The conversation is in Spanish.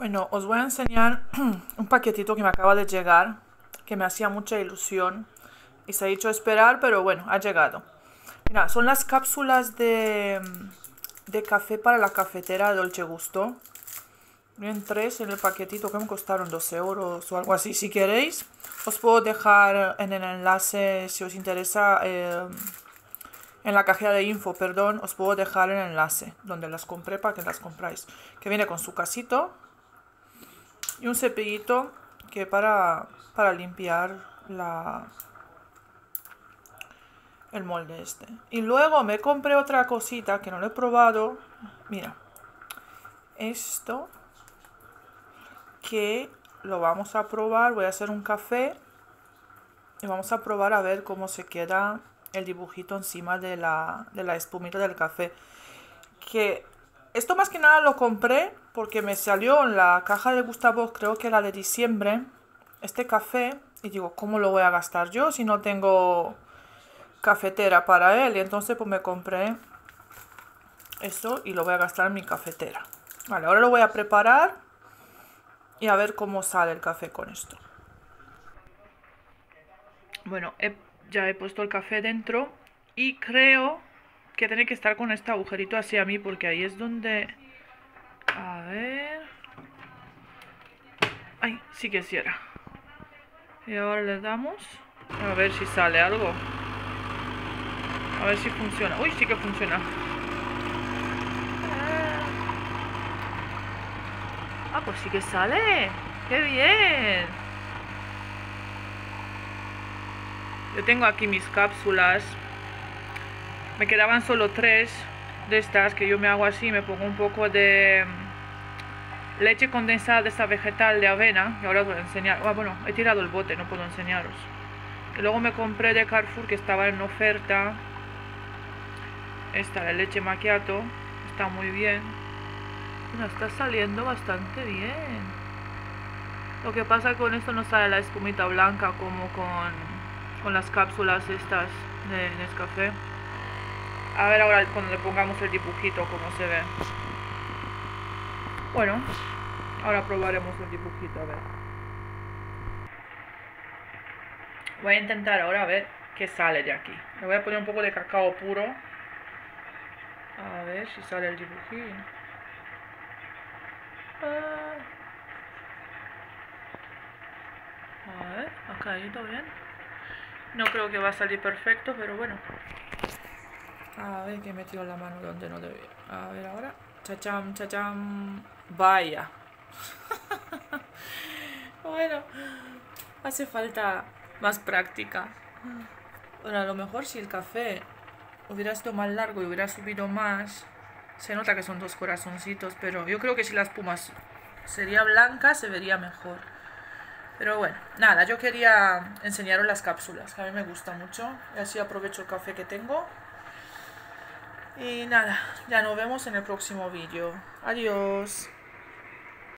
Bueno, os voy a enseñar un paquetito que me acaba de llegar, que me hacía mucha ilusión y se ha hecho esperar, pero bueno, ha llegado. Mira, son las cápsulas de café para la cafetera Dolce Gusto. Vienen 3 en el paquetito que me costaron 2 euros o algo así. Si queréis, os puedo dejar en el enlace, si os interesa, en la cajita de info, perdón, os puedo dejar el enlace donde las compré para que las compráis. Que viene con su casito y un cepillito que para limpiar el molde este. Y luego me compré otra cosita que no lo he probado. Mira, esto que lo vamos a probar. Voy a hacer un café y vamos a probar a ver cómo se queda el dibujito encima de la espumita del café. Que esto más que nada lo compré porque me salió en la caja de Gustavo, creo que la de diciembre, este café. Y digo, ¿cómo lo voy a gastar yo si no tengo cafetera para él? Y entonces pues me compré esto y lo voy a gastar en mi cafetera. Vale, ahora lo voy a preparar y a ver cómo sale el café con esto. Bueno, ya he puesto el café dentro y creo que tiene que estar con este agujerito hacia mí porque ahí es donde... A ver... Ay, sí que cierra. Y ahora le damos a ver si sale algo. A ver si funciona. Uy, sí que funciona. Ah, pues sí que sale. ¡Qué bien! Yo tengo aquí mis cápsulas. Me quedaban solo 3 de estas que yo me hago así. Me pongo un poco de leche condensada de esta vegetal de avena. Y ahora os voy a enseñar. Ah, bueno, he tirado el bote, no puedo enseñaros. Y luego me compré de Carrefour, que estaba en oferta, esta de leche macchiato. Está muy bien. Bueno, está saliendo bastante bien. Lo que pasa con esto no sale la espumita blanca como con las cápsulas estas de Nescafé. A ver ahora cuando le pongamos el dibujito cómo se ve. Bueno, ahora probaremos el dibujito, a ver. Voy a intentar ahora a ver qué sale de aquí. Le voy a poner un poco de cacao puro. A ver si sale el dibujito. A ver, ha caído bien. No creo que va a salir perfecto, pero bueno. A ver, que he metido la mano donde no debía. A ver ahora. Chacham, chacham. Vaya. Bueno, hace falta más práctica. Bueno, a lo mejor si el café hubiera sido más largo y hubiera subido más, se nota que son 2 corazoncitos, pero yo creo que si la espuma sería blanca se vería mejor. Pero bueno, nada, yo quería enseñaros las cápsulas, que a mí me gusta mucho, y así aprovecho el café que tengo. Y nada, ya nos vemos en el próximo vídeo. Adiós.